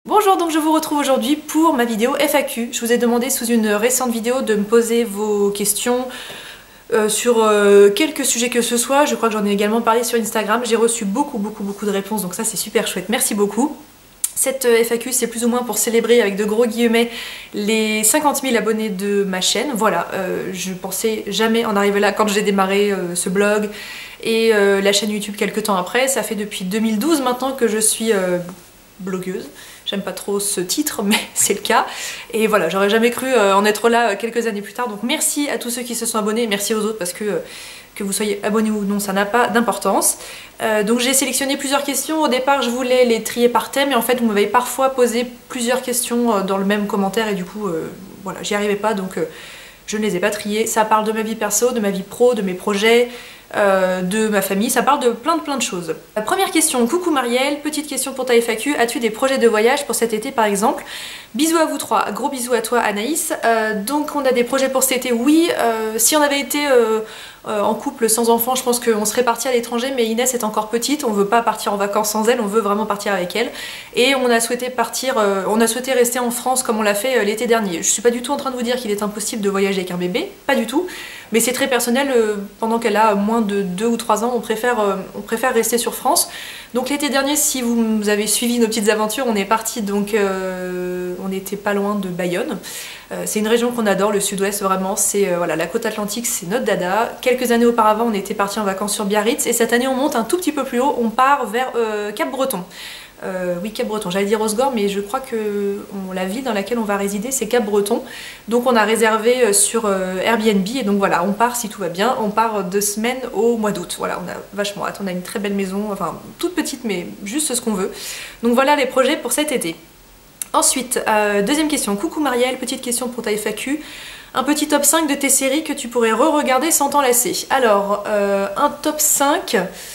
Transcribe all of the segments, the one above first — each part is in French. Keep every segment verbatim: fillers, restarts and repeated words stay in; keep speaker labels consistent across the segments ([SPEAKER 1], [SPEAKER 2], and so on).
[SPEAKER 1] Bonjour, donc je vous retrouve aujourd'hui pour ma vidéo F A Q. Je vous ai demandé sous une récente vidéo de me poser vos questions euh, sur euh, quelques sujets que ce soit. Je crois que j'en ai également parlé sur Instagram. J'ai reçu beaucoup beaucoup beaucoup de réponses, donc ça c'est super chouette. Merci beaucoup. Cette F A Q, c'est plus ou moins pour célébrer avec de gros guillemets les cinquante mille abonnés de ma chaîne. Voilà, euh, je pensais jamais en arriver là quand j'ai démarré euh, ce blog et euh, la chaîne YouTube quelques temps après. Ça fait depuis deux mille douze maintenant que je suis euh, blogueuse. J'aime pas trop ce titre, mais c'est le cas. Et voilà, j'aurais jamais cru euh, en être là euh, quelques années plus tard. Donc merci à tous ceux qui se sont abonnés, merci aux autres parce que euh, que vous soyez abonnés ou non, ça n'a pas d'importance. Euh, donc j'ai sélectionné plusieurs questions. Au départ, je voulais les trier par thème, et en fait, vous m'avez parfois posé plusieurs questions euh, dans le même commentaire, et du coup, euh, voilà, j'y arrivais pas, donc euh, je ne les ai pas triées. Ça parle de ma vie perso, de ma vie pro, de mes projets, euh, de ma famille, ça parle de plein de plein de choses. La première question, coucou Marielle, petite question pour ta F A Q, as-tu des projets de voyage pour cet été par exemple? Bisous à vous trois, gros bisous à toi Anaïs. Euh, donc on a des projets pour cet été, oui, euh, si on avait été euh, euh, en couple sans enfant, je pense qu'on serait parti à l'étranger, mais Inès est encore petite, on veut pas partir en vacances sans elle, on veut vraiment partir avec elle, et on a souhaité partir, euh, on a souhaité rester en France comme on l'a fait euh, l'été dernier. Je suis pas du tout en train de vous dire qu'il est impossible de voyager avec un bébé, pas du tout, mais c'est très personnel, euh, pendant qu'elle a moins de deux ou trois ans, on préfère, euh, on préfère rester sur France. Donc l'été dernier, si vous avez suivi nos petites aventures, on est parti, donc euh, on n'était pas loin de Bayonne. Euh, c'est une région qu'on adore, le sud-ouest vraiment, c'est euh, voilà, la côte atlantique, c'est notre dada. Quelques années auparavant, on était parti en vacances sur Biarritz, et cette année on monte un tout petit peu plus haut, on part vers euh, Cap-Breton. Euh, oui, Cap-Breton, j'allais dire Osgore, mais je crois que on, la ville dans laquelle on va résider, c'est Cap-Breton. Donc on a réservé sur euh, Airbnb, et donc voilà, on part si tout va bien, on part deux semaines au mois d'août. Voilà, on a vachement hâte, on a une très belle maison, enfin toute petite, mais juste ce qu'on veut. Donc voilà les projets pour cet été. Ensuite, euh, deuxième question, coucou Marielle, petite question pour ta F A Q. Un petit top cinq de tes séries que tu pourrais re-regarder sans t'en lasser. Alors, euh, un top cinq...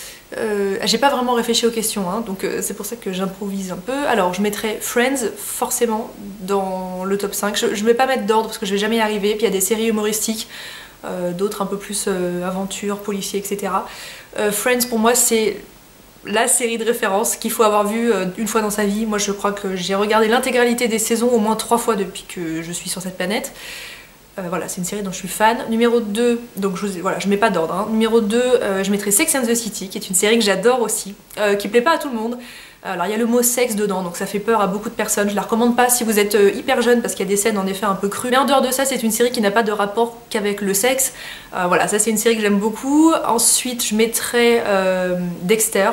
[SPEAKER 1] Euh, j'ai pas vraiment réfléchi aux questions, hein, donc euh, c'est pour ça que j'improvise un peu. Alors je mettrai Friends forcément dans le top cinq. Je, je vais pas mettre d'ordre parce que je vais jamais y arriver. Puis il y a des séries humoristiques, euh, d'autres un peu plus euh, aventure, policier, et cetera. Euh, Friends pour moi c'est la série de référence qu'il faut avoir vue euh, une fois dans sa vie. Moi je crois que j'ai regardé l'intégralité des saisons au moins trois fois depuis que je suis sur cette planète. Euh, voilà, c'est une série dont je suis fan. Numéro deux, donc je, voilà, je mets pas d'ordre. Hein. Numéro deux, euh, je mettrai Sex and the City, qui est une série que j'adore aussi, euh, qui plaît pas à tout le monde. Alors il y a le mot sexe dedans, donc ça fait peur à beaucoup de personnes. Je la recommande pas si vous êtes euh, hyper jeune, parce qu'il y a des scènes en effet un peu crues. Mais en dehors de ça, c'est une série qui n'a pas de rapport qu'avec le sexe. Euh, voilà, ça c'est une série que j'aime beaucoup. Ensuite, je mettrai euh, Dexter.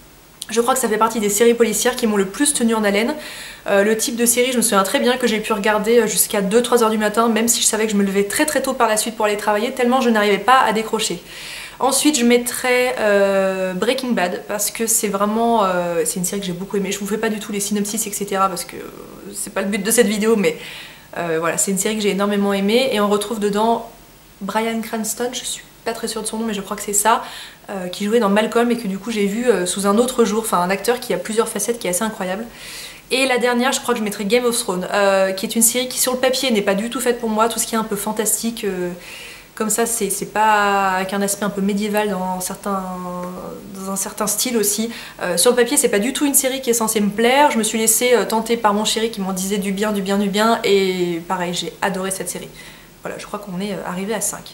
[SPEAKER 1] Je crois que ça fait partie des séries policières qui m'ont le plus tenu en haleine. Euh, le type de série, je me souviens très bien que j'ai pu regarder jusqu'à deux trois heures du matin, même si je savais que je me levais très très tôt par la suite pour aller travailler, tellement je n'arrivais pas à décrocher. Ensuite, je mettrais euh, Breaking Bad, parce que c'est vraiment... Euh, c'est une série que j'ai beaucoup aimée. Je vous fais pas du tout les synopsis, et cetera, parce que c'est pas le but de cette vidéo, mais euh, voilà, c'est une série que j'ai énormément aimée, et on retrouve dedans Bryan Cranston, je suis pas très sûre de son nom, mais je crois que c'est ça, euh, qui jouait dans Malcolm, et que du coup j'ai vu euh, sous un autre jour, enfin un acteur qui a plusieurs facettes, qui est assez incroyable. Et la dernière, je crois que je mettrais Game of Thrones, euh, qui est une série qui sur le papier n'est pas du tout faite pour moi, tout ce qui est un peu fantastique, euh, comme ça, c'est pas avec un aspect un peu médiéval dans, certains, dans un certain style aussi. Euh, sur le papier, c'est pas du tout une série qui est censée me plaire, je me suis laissée euh, tenter par mon chéri qui m'en disait du bien, du bien, du bien, et pareil, j'ai adoré cette série. Voilà, je crois qu'on est arrivé à cinq.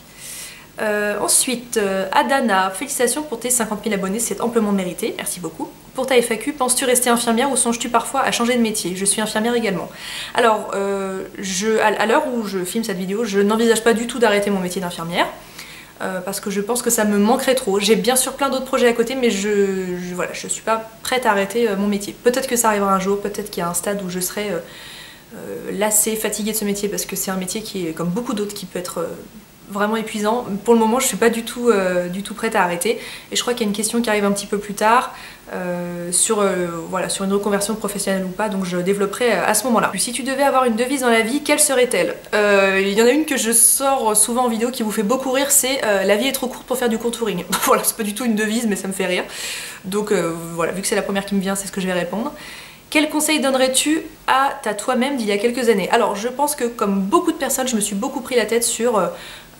[SPEAKER 1] Euh, ensuite, euh, Adana, félicitations pour tes cinquante mille abonnés, c'est amplement mérité, merci beaucoup. Pour ta F A Q, penses-tu rester infirmière ou songes-tu parfois à changer de métier? Je suis infirmière également. Alors, euh, je, à, à l'heure où je filme cette vidéo, je n'envisage pas du tout d'arrêter mon métier d'infirmière, euh, parce que je pense que ça me manquerait trop. J'ai bien sûr plein d'autres projets à côté, mais je, je, voilà, je suis pas prête à arrêter euh, mon métier. Peut-être que ça arrivera un jour, peut-être qu'il y a un stade où je serai euh, euh, lassée, fatiguée de ce métier, parce que c'est un métier qui est, comme beaucoup d'autres, qui peut être... Euh, vraiment épuisant. Pour le moment, je suis pas du tout, euh, du tout prête à arrêter. Et je crois qu'il y a une question qui arrive un petit peu plus tard euh, sur, euh, voilà, sur une reconversion professionnelle ou pas, donc je développerai à ce moment-là. Si tu devais avoir une devise dans la vie, quelle serait-elle? euh, Il y en a une que je sors souvent en vidéo qui vous fait beaucoup rire, c'est euh, la vie est trop courte pour faire du contouring. Voilà, c'est pas du tout une devise, mais ça me fait rire. Donc euh, voilà, vu que c'est la première qui me vient, c'est ce que je vais répondre. Quel conseil donnerais-tu à ta toi-même d'il y a quelques années? Alors je pense que comme beaucoup de personnes, je me suis beaucoup pris la tête sur... Euh,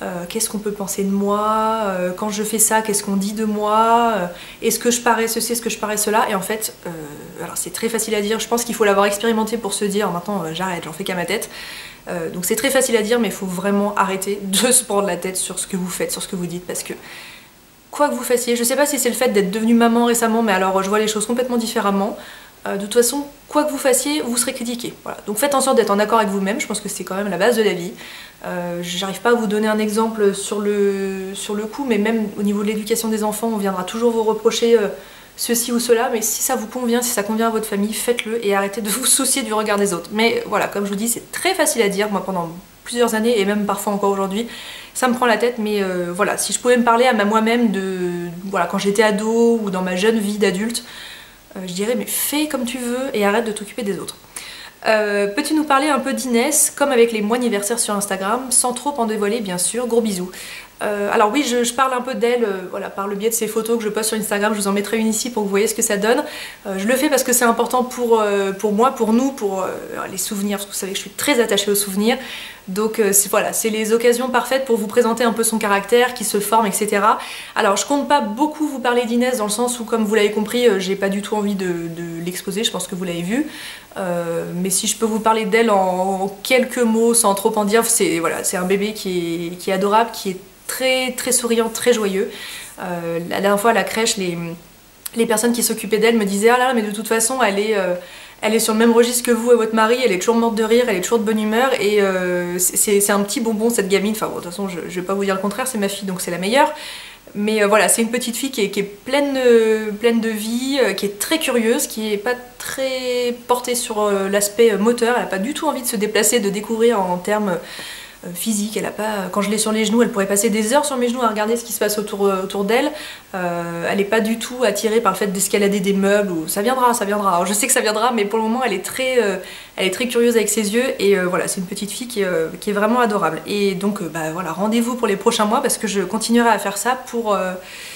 [SPEAKER 1] euh, qu'est-ce qu'on peut penser de moi, euh, quand je fais ça, qu'est-ce qu'on dit de moi, euh, est-ce que je parais ceci, est-ce que je parais cela, et en fait, euh, alors c'est très facile à dire, je pense qu'il faut l'avoir expérimenté pour se dire, maintenant euh, j'arrête, j'en fais qu'à ma tête. Euh, donc c'est très facile à dire, mais il faut vraiment arrêter de se prendre la tête sur ce que vous faites, sur ce que vous dites, parce que quoi que vous fassiez, je sais pas si c'est le fait d'être devenue maman récemment, mais alors je vois les choses complètement différemment. Euh, de toute façon, quoi que vous fassiez, vous serez critiqué. Voilà. Donc faites en sorte d'être en accord avec vous-même, je pense que c'est quand même la base de la vie. Euh, J'arrive pas à vous donner un exemple sur le, sur le coup, mais même au niveau de l'éducation des enfants, on viendra toujours vous reprocher euh, ceci ou cela, mais si ça vous convient, si ça convient à votre famille, faites-le et arrêtez de vous soucier du regard des autres. Mais voilà, comme je vous dis, c'est très facile à dire, moi pendant plusieurs années, et même parfois encore aujourd'hui, ça me prend la tête, mais euh, voilà, si je pouvais me parler à ma moi-même de, voilà, quand j'étais ado ou dans ma jeune vie d'adulte, euh, je dirais mais fais comme tu veux et arrête de t'occuper des autres. Euh, Peux-tu nous parler un peu d'Inès, comme avec les mois anniversaires sur Instagram, sans trop en dévoiler bien sûr, gros bisous. Euh, alors oui, je, je parle un peu d'elle euh, voilà, par le biais de ces photos que je poste sur Instagram, je vous en mettrai une ici pour que vous voyez ce que ça donne. Euh, je le fais parce que c'est important pour, euh, pour moi, pour nous, pour euh, les souvenirs, parce que vous savez que je suis très attachée aux souvenirs. Donc euh, voilà, c'est les occasions parfaites pour vous présenter un peu son caractère, qui se forme, et cetera. Alors je compte pas beaucoup vous parler d'Inès dans le sens où, comme vous l'avez compris, euh, j'ai pas du tout envie de, de l'exposer, je pense que vous l'avez vu. Euh, mais si je peux vous parler d'elle en, en quelques mots, sans trop en dire, c'est voilà, c'est un bébé qui est, qui est adorable, qui est très très souriant, très joyeux. Euh, la dernière fois à la crèche, les, les personnes qui s'occupaient d'elle me disaient « Ah là là, mais de toute façon, elle est, euh, elle est sur le même registre que vous et votre mari, elle est toujours morte de rire, elle est toujours de bonne humeur, et euh, c'est un petit bonbon cette gamine. » Enfin bon, de toute façon, je, je vais pas vous dire le contraire, c'est ma fille, donc c'est la meilleure. Mais euh, voilà, c'est une petite fille qui est, qui est pleine, euh, pleine de vie, euh, qui est très curieuse, qui est pas très portée sur euh, l'aspect moteur, elle a pas du tout envie de se déplacer, de découvrir en termes physique, elle a pas, quand je l'ai sur les genoux, elle pourrait passer des heures sur mes genoux à regarder ce qui se passe autour, autour d'elle. Euh, elle n'est pas du tout attirée par le fait d'escalader des meubles, ou ça viendra, ça viendra. Alors je sais que ça viendra, mais pour le moment elle est très, euh, elle est très curieuse avec ses yeux, et euh, voilà, c'est une petite fille qui, euh, qui est vraiment adorable. Et donc euh, bah, voilà, rendez-vous pour les prochains mois, parce que je continuerai à faire ça pour euh,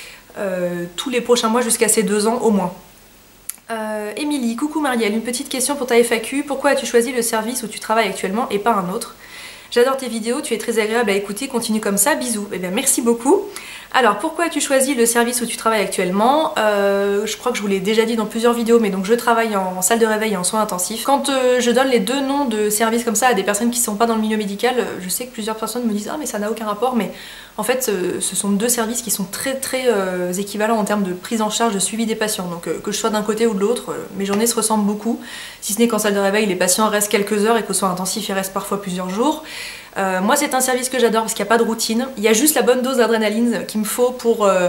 [SPEAKER 1] euh, tous les prochains mois jusqu'à ses deux ans au moins. Euh, Émilie, coucou Marielle, une petite question pour ta F A Q. Pourquoi as-tu choisi le service où tu travailles actuellement et pas un autre? J'adore tes vidéos, tu es très agréable à écouter, continue comme ça, bisous. Eh bien merci beaucoup. Alors pourquoi as-tu choisi le service où tu travailles actuellement? euh, Je crois que je vous l'ai déjà dit dans plusieurs vidéos, mais donc je travaille en, en salle de réveil et en soins intensifs. Quand euh, je donne les deux noms de services comme ça à des personnes qui ne sont pas dans le milieu médical, je sais que plusieurs personnes me disent « Ah mais ça n'a aucun rapport », mais en fait euh, ce sont deux services qui sont très très euh, équivalents en termes de prise en charge, de suivi des patients. Donc euh, que je sois d'un côté ou de l'autre, euh, mes journées se ressemblent beaucoup, si ce n'est qu'en salle de réveil les patients restent quelques heures et qu'aux soins intensifs ils restent parfois plusieurs jours. Euh, moi c'est un service que j'adore parce qu'il n'y a pas de routine, il y a juste la bonne dose d'adrénaline qu'il me faut pour, euh,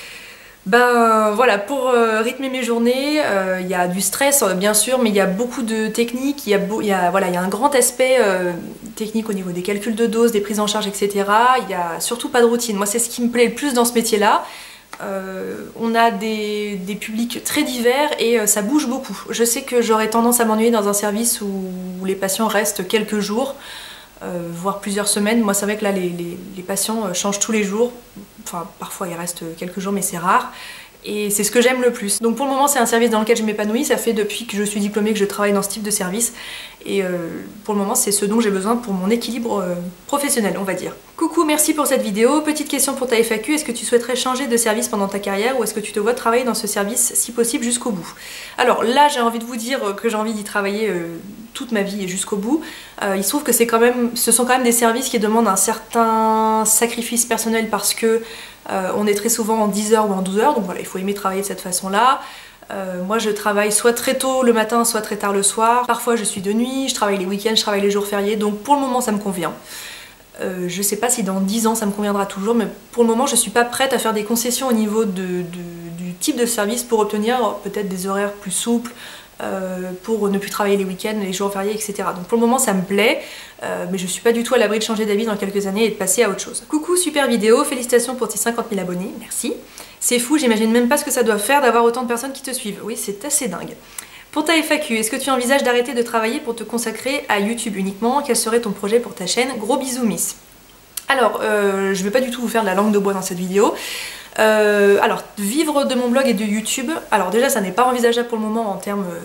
[SPEAKER 1] ben, voilà, pour euh, rythmer mes journées. Euh, il y a du stress bien sûr, mais il y a beaucoup de techniques, il y a, beau, il y a, voilà, il y a un grand aspect euh, technique au niveau des calculs de doses, des prises en charge, et cetera. Il n'y a surtout pas de routine, moi c'est ce qui me plaît le plus dans ce métier là. Euh, on a des, des publics très divers et euh, ça bouge beaucoup. Je sais que j'aurais tendance à m'ennuyer dans un service où, où les patients restent quelques jours, Euh, voire plusieurs semaines. Moi c'est vrai que là les, les, les patients changent tous les jours, enfin parfois ils restent quelques jours mais c'est rare, et c'est ce que j'aime le plus. Donc pour le moment c'est un service dans lequel je m'épanouis, ça fait depuis que je suis diplômée que je travaille dans ce type de service, et euh, pour le moment c'est ce dont j'ai besoin pour mon équilibre euh, professionnel on va dire. Coucou, merci pour cette vidéo. Petite question pour ta F A Q, est-ce que tu souhaiterais changer de service pendant ta carrière, ou est-ce que tu te vois travailler dans ce service si possible jusqu'au bout? Alors là j'ai envie de vous dire que j'ai envie d'y travailler euh, toute ma vie et jusqu'au bout. Euh, il se trouve que c'est quand même, ce sont quand même des services qui demandent un certain sacrifice personnel parce que euh, on est très souvent en dix heures ou en douze heures, donc voilà, il faut aimer travailler de cette façon-là. Euh, moi je travaille soit très tôt le matin, soit très tard le soir. Parfois je suis de nuit, je travaille les week-ends, je travaille les jours fériés, donc pour le moment ça me convient. Euh, je sais pas si dans dix ans ça me conviendra toujours, mais pour le moment je suis pas prête à faire des concessions au niveau de, de, du type de service pour obtenir peut-être des horaires plus souples, Euh, pour ne plus travailler les week-ends, les jours fériés, et cetera. Donc pour le moment ça me plaît, euh, mais je suis pas du tout à l'abri de changer d'avis dans quelques années et de passer à autre chose. Coucou, super vidéo, félicitations pour tes cinquante mille abonnés, merci. C'est fou, j'imagine même pas ce que ça doit faire d'avoir autant de personnes qui te suivent. Oui, c'est assez dingue. Pour ta F A Q, est-ce que tu envisages d'arrêter de travailler pour te consacrer à YouTube uniquement? Quel serait ton projet pour ta chaîne? Gros bisous Miss. Alors, euh, je vais pas du tout vous faire de la langue de bois dans cette vidéo. Euh, alors, vivre de mon blog et de YouTube, alors déjà ça n'est pas envisageable pour le moment en termes euh,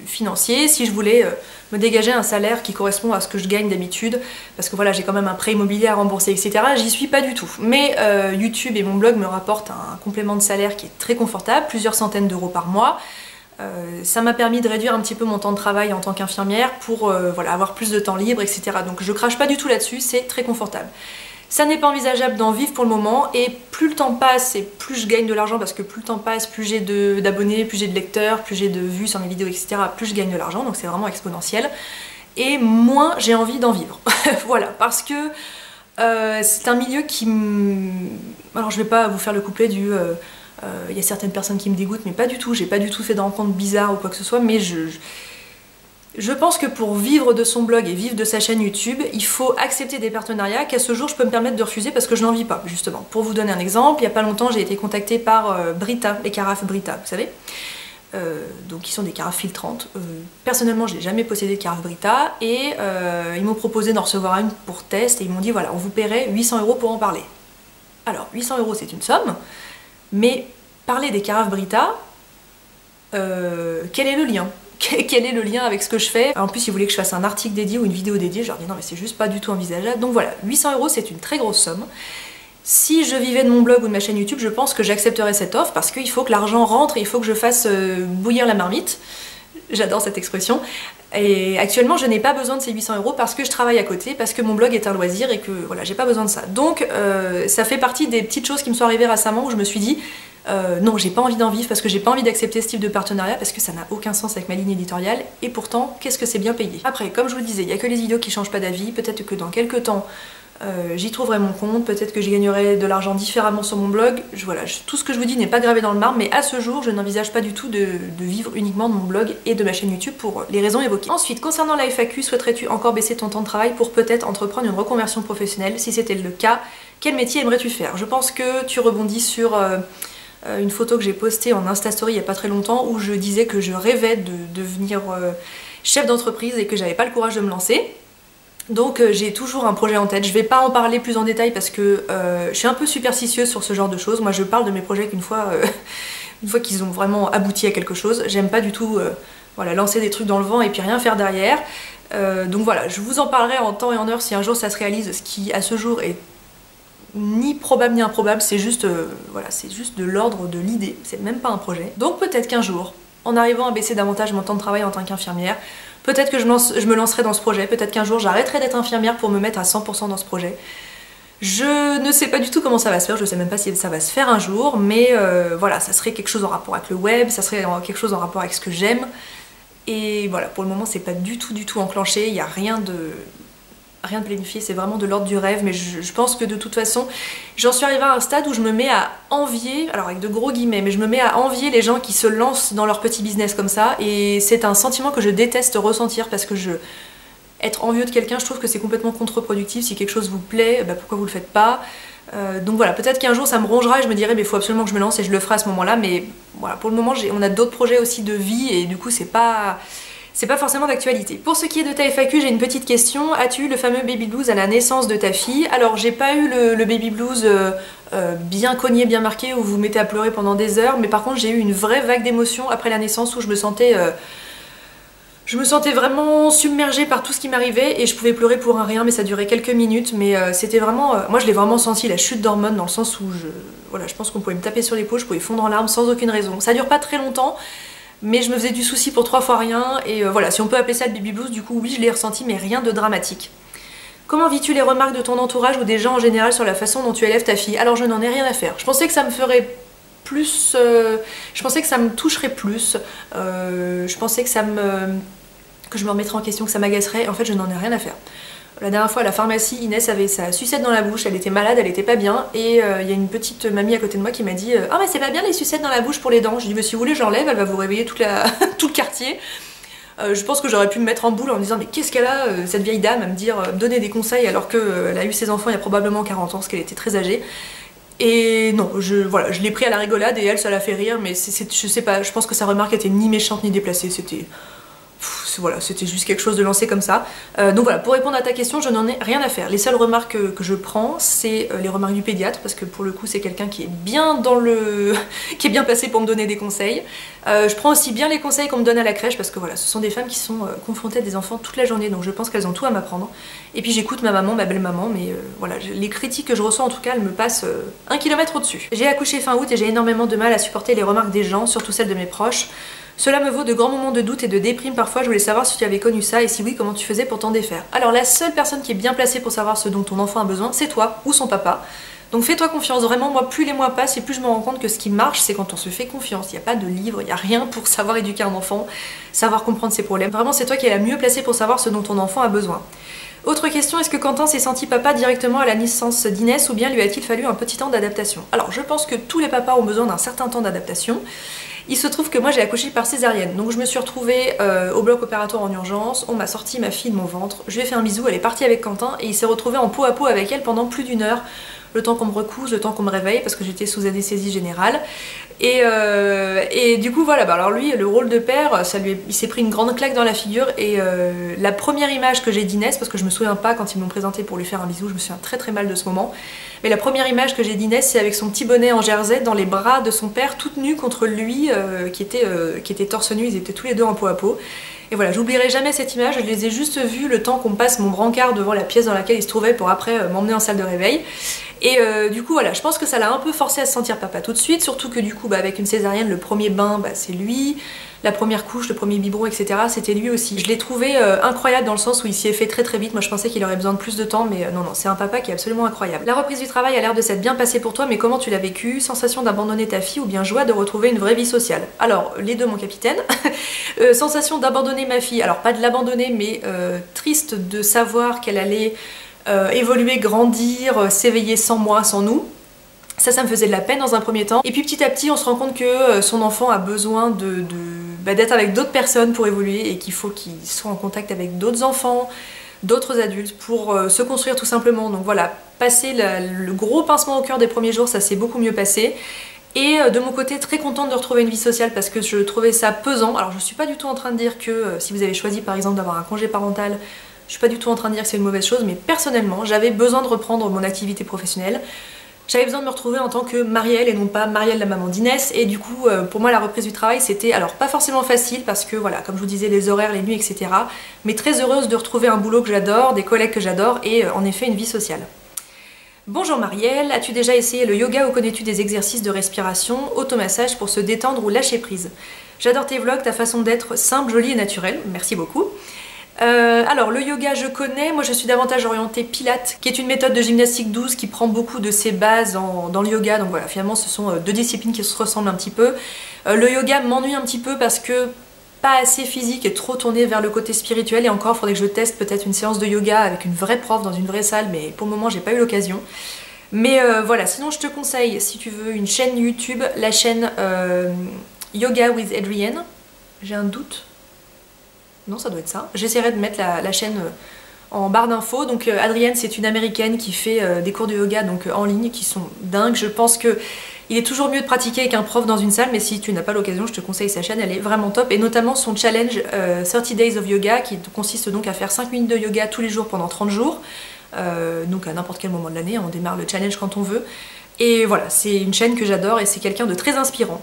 [SPEAKER 1] financier, si je voulais euh, me dégager un salaire qui correspond à ce que je gagne d'habitude, parce que voilà, j'ai quand même un prêt immobilier à rembourser, et cetera. J'y suis pas du tout. Mais euh, YouTube et mon blog me rapportent un complément de salaire qui est très confortable, plusieurs centaines d'euros par mois. Euh, ça m'a permis de réduire un petit peu mon temps de travail en tant qu'infirmière pour euh, voilà, avoir plus de temps libre, et cetera. Donc je crache pas du tout là-dessus, c'est très confortable. Ça n'est pas envisageable d'en vivre pour le moment, et plus le temps passe et plus je gagne de l'argent, parce que plus le temps passe, plus j'ai d'abonnés, plus j'ai de lecteurs, plus j'ai de vues sur mes vidéos, et cetera, plus je gagne de l'argent, donc c'est vraiment exponentiel, et moins j'ai envie d'en vivre. Voilà, parce que euh, c'est un milieu qui me... Alors je vais pas vous faire le couplet du... Euh, euh, y a certaines personnes qui me dégoûtent, mais pas du tout, j'ai pas du tout fait de rencontres bizarres ou quoi que ce soit, mais je... je Je pense que pour vivre de son blog et vivre de sa chaîne YouTube, il faut accepter des partenariats qu'à ce jour je peux me permettre de refuser parce que je n'en vis pas, justement. Pour vous donner un exemple, il n'y a pas longtemps j'ai été contactée par euh, Brita, les carafes Brita, vous savez, euh, donc qui sont des carafes filtrantes. Euh, personnellement je n'ai jamais possédé de carafe Brita, et euh, ils m'ont proposé d'en recevoir une pour test, et ils m'ont dit voilà, on vous paierait huit cents euros pour en parler. Alors huit cents euros c'est une somme, mais parler des carafes Brita, euh, quel est le lien ? Quel est le lien avec ce que je fais? En plus, ils voulaient que je fasse un article dédié ou une vidéo dédiée. Je leur dis non, mais c'est juste pas du tout envisageable. Donc voilà, huit cents euros, c'est une très grosse somme. Si je vivais de mon blog ou de ma chaîne YouTube, je pense que j'accepterais cette offre parce qu'il faut que l'argent rentre et il faut que je fasse euh, bouillir la marmite. J'adore cette expression. Et actuellement, je n'ai pas besoin de ces huit cents euros parce que je travaille à côté, parce que mon blog est un loisir et que voilà, j'ai pas besoin de ça. Donc, euh, ça fait partie des petites choses qui me sont arrivées récemment où je me suis dit Euh, non, j'ai pas envie d'en vivre parce que j'ai pas envie d'accepter ce type de partenariat parce que ça n'a aucun sens avec ma ligne éditoriale, et pourtant, qu'est-ce que c'est bien payé. Après, comme je vous le disais, il y a que les vidéos qui changent pas d'avis, peut-être que dans quelques temps, euh, j'y trouverai mon compte, peut-être que j'y gagnerai de l'argent différemment sur mon blog. Je, voilà, je, tout ce que je vous dis n'est pas gravé dans le marbre, mais à ce jour, je n'envisage pas du tout de, de vivre uniquement de mon blog et de ma chaîne YouTube pour les raisons évoquées. Ensuite, concernant la F A Q, souhaiterais-tu encore baisser ton temps de travail pour peut-être entreprendre une reconversion professionnelle? Si c'était le cas, quel métier aimerais-tu faire? Je pense que tu rebondis sur... Euh, une photo que j'ai postée en Insta Story il n'y a pas très longtemps où je disais que je rêvais de devenir euh, chef d'entreprise et que j'avais pas le courage de me lancer. Donc euh, j'ai toujours un projet en tête. Je vais pas en parler plus en détail parce que euh, je suis un peu superstitieuse sur ce genre de choses. Moi je parle de mes projets qu'une fois, euh, une fois qu'ils ont vraiment abouti à quelque chose. J'aime pas du tout euh, voilà, lancer des trucs dans le vent et puis rien faire derrière. Euh, donc voilà, je vous en parlerai en temps et en heure si un jour ça se réalise, ce qui à ce jour est ni probable ni improbable, c'est juste, euh, voilà, c'est juste de l'ordre de l'idée, c'est même pas un projet. Donc peut-être qu'un jour, en arrivant à baisser davantage mon temps de travail en tant qu'infirmière, peut-être que je, lance, je me lancerai dans ce projet, peut-être qu'un jour j'arrêterai d'être infirmière pour me mettre à cent pour cent dans ce projet. Je ne sais pas du tout comment ça va se faire, je sais même pas si ça va se faire un jour, mais euh, voilà, ça serait quelque chose en rapport avec le web, ça serait quelque chose en rapport avec ce que j'aime, et voilà, pour le moment c'est pas du tout du tout enclenché, il n'y a rien de... rien de planifié, c'est vraiment de l'ordre du rêve, mais je, je pense que de toute façon, j'en suis arrivée à un stade où je me mets à envier, alors avec de gros guillemets, mais je me mets à envier les gens qui se lancent dans leur petit business comme ça, et c'est un sentiment que je déteste ressentir parce que je... être envieux de quelqu'un, je trouve que c'est complètement contre-productif. Si quelque chose vous plaît, bah pourquoi vous le faites pas? euh, Donc voilà, peut-être qu'un jour ça me rongera et je me dirai mais il faut absolument que je me lance et je le ferai à ce moment-là, mais voilà, pour le moment on a d'autres projets aussi de vie et du coup c'est pas... c'est pas forcément d'actualité. Pour ce qui est de ta F A Q, j'ai une petite question. As-tu eu le fameux baby blues à la naissance de ta fille? Alors j'ai pas eu le, le baby blues euh, euh, bien cogné, bien marqué, où vous vous mettez à pleurer pendant des heures, mais par contre j'ai eu une vraie vague d'émotions après la naissance où je me sentais... Euh, je me sentais vraiment submergée par tout ce qui m'arrivait et je pouvais pleurer pour un rien, mais ça durait quelques minutes, mais euh, c'était vraiment... Euh, moi je l'ai vraiment senti, la chute d'hormones, dans le sens où je... Voilà, je pense qu'on pouvait me taper sur l'épaule, je pouvais fondre en larmes sans aucune raison. Ça dure pas très longtemps, mais je me faisais du souci pour trois fois rien, et euh, voilà, si on peut appeler ça le baby blues, du coup oui je l'ai ressenti, mais rien de dramatique. Comment vis-tu les remarques de ton entourage ou des gens en général sur la façon dont tu élèves ta fille? Alors je n'en ai rien à faire. Je pensais que ça me ferait plus... Euh, je pensais que ça me toucherait plus, euh, je pensais que ça me... que je me remettrais en question, que ça m'agacerait, en fait je n'en ai rien à faire. La dernière fois à la pharmacie, Inès avait sa sucette dans la bouche, elle était malade, elle était pas bien, et il euh, y a une petite mamie à côté de moi qui m'a dit « Ah mais c'est pas bien les sucettes dans la bouche pour les dents ». Je dis « Mais si vous voulez j'enlève, elle va vous réveiller toute la... tout le quartier ». Euh, je pense que j'aurais pu me mettre en boule en me disant « Mais qu'est-ce qu'elle a, euh, cette vieille dame, à me dire, euh, me donner des conseils alors qu'elle euh, a eu ses enfants il y a probablement quarante ans, parce qu'elle était très âgée ». Et non, je, voilà, je l'ai pris à la rigolade et elle, ça l'a fait rire, mais c'est, je sais pas, je pense que sa remarque était ni méchante ni déplacée, c'était... voilà, c'était juste quelque chose de lancé comme ça. Euh, donc voilà, pour répondre à ta question, je n'en ai rien à faire. Les seules remarques que, que je prends, c'est euh, les remarques du pédiatre, parce que pour le coup, c'est quelqu'un qui est bien dans le... qui est bien placé pour me donner des conseils. Euh, je prends aussi bien les conseils qu'on me donne à la crèche, parce que voilà, ce sont des femmes qui sont euh, confrontées à des enfants toute la journée, donc je pense qu'elles ont tout à m'apprendre. Et puis j'écoute ma maman, ma belle-maman, mais euh, voilà, les critiques que je reçois en tout cas, elles me passent euh, un kilomètre au-dessus. J'ai accouché fin août et j'ai énormément de mal à supporter les remarques des gens, surtout celles de mes proches. Cela me vaut de grands moments de doute et de déprime parfois. Je voulais savoir si tu avais connu ça et si oui, comment tu faisais pour t'en défaire. Alors la seule personne qui est bien placée pour savoir ce dont ton enfant a besoin, c'est toi ou son papa. Donc fais-toi confiance, vraiment, moi plus les mois passent et plus je me rends compte que ce qui marche, c'est quand on se fait confiance. Il n'y a pas de livre, il n'y a rien pour savoir éduquer un enfant, savoir comprendre ses problèmes. Vraiment, c'est toi qui es la mieux placée pour savoir ce dont ton enfant a besoin. Autre question, est-ce que Quentin s'est senti papa directement à la naissance d'Inès ou bien lui a-t-il fallu un petit temps d'adaptation? Alors je pense que tous les papas ont besoin d'un certain temps d'adaptation. Il se trouve que moi j'ai accouché par césarienne, donc je me suis retrouvée euh, au bloc opératoire en urgence, on m'a sorti ma fille de mon ventre, je lui ai fait un bisou, elle est partie avec Quentin et il s'est retrouvé en peau à peau avec elle pendant plus d'une heure, le temps qu'on me recouse, le temps qu'on me réveille parce que j'étais sous anesthésie générale. Et, euh, et du coup voilà, bah alors lui le rôle de père, ça lui est, il s'est pris une grande claque dans la figure et euh, la première image que j'ai d'Inès, parce que je me souviens pas quand ils m'ont présenté pour lui faire un bisou, je me souviens très très mal de ce moment, mais la première image que j'ai d'Inès c'est avec son petit bonnet en jersey dans les bras de son père toute nue contre lui euh, qui, était, euh, qui était torse nu, ils étaient tous les deux en peau à peau. Et voilà, j'oublierai jamais cette image, je les ai juste vus le temps qu'on me passe mon brancard devant la pièce dans laquelle il se trouvait pour après euh, m'emmener en salle de réveil. Et euh, du coup voilà, je pense que ça l'a un peu forcé à se sentir papa tout de suite, surtout que du coup bah, avec une césarienne, le premier bain bah, c'est lui, la première couche, le premier biberon, et cetera c'était lui aussi. Je l'ai trouvé euh, incroyable dans le sens où il s'y est fait très très vite, moi je pensais qu'il aurait besoin de plus de temps, mais euh, non non, c'est un papa qui est absolument incroyable. La reprise du travail a l'air de s'être bien passée pour toi, mais comment tu l'as vécu? Sensation d'abandonner ta fille ou bien joie de retrouver une vraie vie sociale? Alors les deux mon capitaine. euh, sensation d'abandonner ma fille, alors pas de l'abandonner mais euh, triste de savoir qu'elle allait Euh, évoluer, grandir, euh, s'éveiller sans moi, sans nous. Ça, ça me faisait de la peine dans un premier temps. Et puis petit à petit, on se rend compte que euh, son enfant a besoin de, de, bah, d'être avec d'autres personnes pour évoluer et qu'il faut qu'il soit en contact avec d'autres enfants, d'autres adultes pour euh, se construire tout simplement. Donc voilà, passer la, le gros pincement au cœur des premiers jours, ça s'est beaucoup mieux passé. Et euh, de mon côté, très contente de retrouver une vie sociale parce que je trouvais ça pesant. Alors je suis pas du tout en train de dire que euh, si vous avez choisi par exemple d'avoir un congé parental, je suis pas du tout en train de dire que c'est une mauvaise chose, mais personnellement, j'avais besoin de reprendre mon activité professionnelle. J'avais besoin de me retrouver en tant que Marielle et non pas Marielle la maman d'Inès. Et du coup, euh, pour moi, la reprise du travail, c'était alors pas forcément facile parce que voilà, comme je vous disais, les horaires, les nuits, et cetera. Mais très heureuse de retrouver un boulot que j'adore, des collègues que j'adore et euh, en effet une vie sociale. Bonjour Marielle, as-tu déjà essayé le yoga ou connais-tu des exercices de respiration, automassage pour se détendre ou lâcher prise? J'adore tes vlogs, ta façon d'être simple, jolie et naturelle. Merci beaucoup. Euh, alors le yoga je connais, moi je suis davantage orientée Pilates, qui est une méthode de gymnastique douce qui prend beaucoup de ses bases en, dans le yoga, donc voilà, finalement ce sont deux disciplines qui se ressemblent un petit peu. Euh, le yoga m'ennuie un petit peu parce que pas assez physique et trop tourné vers le côté spirituel, et encore il faudrait que je teste peut-être une séance de yoga avec une vraie prof dans une vraie salle, mais pour le moment j'ai pas eu l'occasion. Mais euh, voilà, sinon je te conseille, si tu veux, une chaîne YouTube, la chaîne euh, Yoga with Adrienne, j'ai un doute. Non, ça doit être ça. J'essaierai de mettre la, la chaîne en barre d'infos. Donc euh, Adrienne, c'est une américaine qui fait euh, des cours de yoga donc euh, en ligne qui sont dingues. Je pense que il est toujours mieux de pratiquer avec un prof dans une salle, mais si tu n'as pas l'occasion, je te conseille sa chaîne, elle est vraiment top. Et notamment son challenge euh, thirty days of yoga, qui consiste donc à faire cinq minutes de yoga tous les jours pendant trente jours. Euh, donc à n'importe quel moment de l'année, on démarre le challenge quand on veut. Et voilà, c'est une chaîne que j'adore et c'est quelqu'un de très inspirant.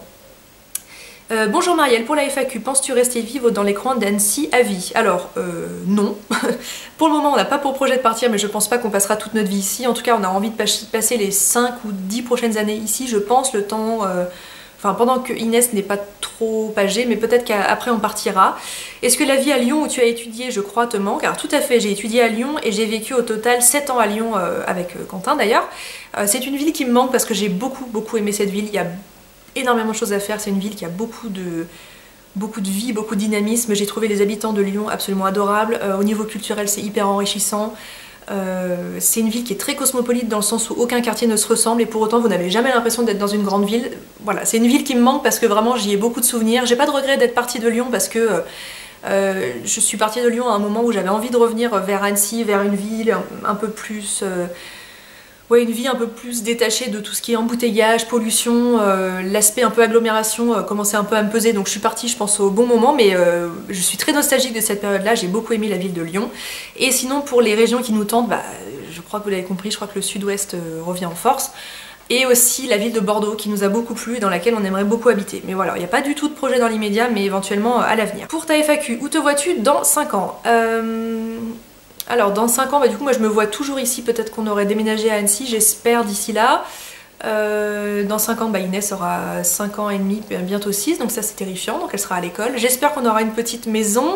[SPEAKER 1] Euh, bonjour Marielle, pour la F A Q, penses-tu rester vivre dans les coins d'Annecy à vie? Alors, euh, non. Pour le moment, on n'a pas pour projet de partir, mais je pense pas qu'on passera toute notre vie ici. En tout cas, on a envie de passer les cinq ou dix prochaines années ici, je pense, le temps... Euh, enfin, pendant que Inès n'est pas trop âgée, mais peut-être qu'après on partira. Est-ce que la vie à Lyon, où tu as étudié, je crois, te manque? Alors tout à fait, j'ai étudié à Lyon et j'ai vécu au total sept ans à Lyon, euh, avec euh, Quentin d'ailleurs. Euh, c'est une ville qui me manque parce que j'ai beaucoup, beaucoup aimé cette ville. Il y a énormément de choses à faire, c'est une ville qui a beaucoup de, beaucoup de vie, beaucoup de dynamisme. J'ai trouvé les habitants de Lyon absolument adorables. Euh, au niveau culturel, c'est hyper enrichissant. Euh, c'est une ville qui est très cosmopolite dans le sens où aucun quartier ne se ressemble et pour autant vous n'avez jamais l'impression d'être dans une grande ville. Voilà, c'est une ville qui me manque parce que vraiment j'y ai beaucoup de souvenirs. J'ai pas de regret d'être partie de Lyon parce que euh, je suis partie de Lyon à un moment où j'avais envie de revenir vers Annecy, vers une ville un, un peu plus... Euh, ouais, une vie un peu plus détachée de tout ce qui est embouteillage, pollution, euh, l'aspect un peu agglomération euh, commençait un peu à me peser, donc je suis partie je pense au bon moment, mais euh, je suis très nostalgique de cette période-là, j'ai beaucoup aimé la ville de Lyon. Et sinon pour les régions qui nous tentent, bah, je crois que vous l'avez compris, je crois que le sud-ouest euh, revient en force. Et aussi la ville de Bordeaux qui nous a beaucoup plu et dans laquelle on aimerait beaucoup habiter. Mais voilà, il n'y a pas du tout de projet dans l'immédiat, mais éventuellement à l'avenir. Pour ta F A Q, où te vois-tu dans cinq ans? euh... Alors dans cinq ans, bah, du coup moi je me vois toujours ici, peut-être qu'on aurait déménagé à Annecy, j'espère d'ici là. Euh, dans cinq ans, bah, Inès aura cinq ans et demi, bientôt six, donc ça c'est terrifiant, donc elle sera à l'école. J'espère qu'on aura une petite maison.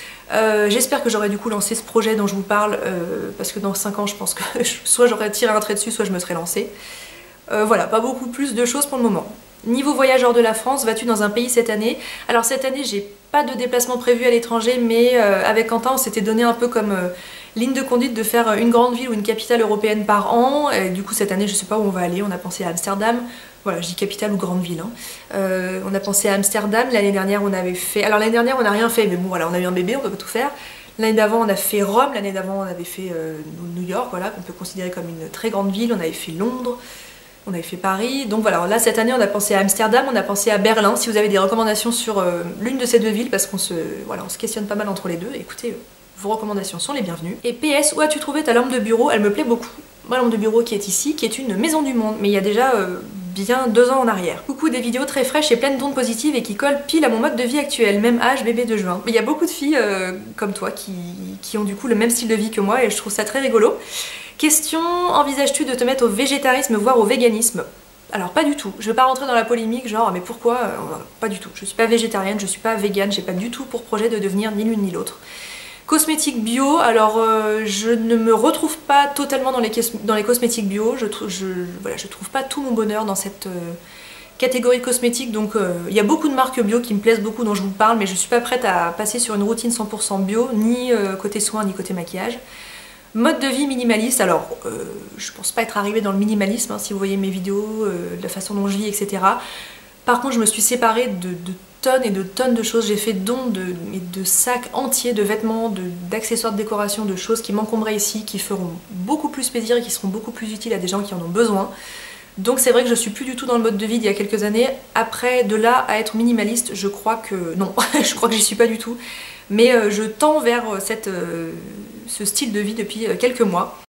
[SPEAKER 1] Euh, J'espère que j'aurai du coup lancé ce projet dont je vous parle, euh, parce que dans cinq ans je pense que soit j'aurais tiré un trait dessus, soit je me serais lancée. Euh, voilà, pas beaucoup plus de choses pour le moment. Niveau voyage hors de la France, vas-tu dans un pays cette année? Alors cette année, j'ai pas de déplacement prévu à l'étranger, mais euh, avec Quentin, on s'était donné un peu comme euh, ligne de conduite de faire une grande ville ou une capitale européenne par an. Et du coup, cette année, je sais pas où on va aller. On a pensé à Amsterdam. Voilà, je dis capitale ou grande ville. Hein. Euh, on a pensé à Amsterdam. L'année dernière, on avait fait... Alors l'année dernière, on n'a rien fait, mais bon, voilà, on a eu un bébé, on peut pas tout faire. L'année d'avant, on a fait Rome. L'année d'avant, on avait fait euh, New York, voilà, qu'on peut considérer comme une très grande ville. On avait fait Londres. On avait fait Paris, donc voilà, là cette année on a pensé à Amsterdam, on a pensé à Berlin. Si vous avez des recommandations sur euh, l'une de ces deux villes, parce qu'on se, voilà, on se questionne pas mal entre les deux, écoutez, euh, vos recommandations sont les bienvenues. Et P S, où as-tu trouvé ta lampe de bureau? Elle me plaît beaucoup. Ma lampe de bureau qui est ici, qui est une maison du monde, mais il y a déjà euh, bien deux ans en arrière. Coucou, des vidéos très fraîches et pleines d'ondes positives et qui collent pile à mon mode de vie actuel, même âge, bébé de juin. Mais il y a beaucoup de filles euh, comme toi qui, qui ont du coup le même style de vie que moi et je trouve ça très rigolo. Question, envisages-tu de te mettre au végétarisme, voire au véganisme? Alors pas du tout, je vais pas rentrer dans la polémique genre mais pourquoi? euh, Pas du tout, je suis pas végétarienne, je suis pas végane, j'ai pas du tout pour projet de devenir ni l'une ni l'autre. Cosmétiques bio, alors euh, je ne me retrouve pas totalement dans les, dans les cosmétiques bio, je, je, voilà, je trouve pas tout mon bonheur dans cette euh, catégorie cosmétique, donc il euh, y a beaucoup de marques bio qui me plaisent beaucoup dont je vous parle, mais je suis pas prête à passer sur une routine cent pour cent bio, ni euh, côté soins, ni côté maquillage. Mode de vie minimaliste, alors euh, je pense pas être arrivée dans le minimalisme, hein, si vous voyez mes vidéos, euh, de la façon dont je vis, et cetera. Par contre je me suis séparée de, de tonnes et de tonnes de choses, j'ai fait don de, de sacs entiers de vêtements, d'accessoires de, de décoration, de choses qui m'encombraient ici, qui feront beaucoup plus plaisir et qui seront beaucoup plus utiles à des gens qui en ont besoin. Donc c'est vrai que je suis plus du tout dans le mode de vie d'il y a quelques années. Après, de là à être minimaliste, je crois que non, je crois que j'y suis pas du tout. Mais euh, je tends vers cette, euh, ce style de vie depuis euh, quelques mois.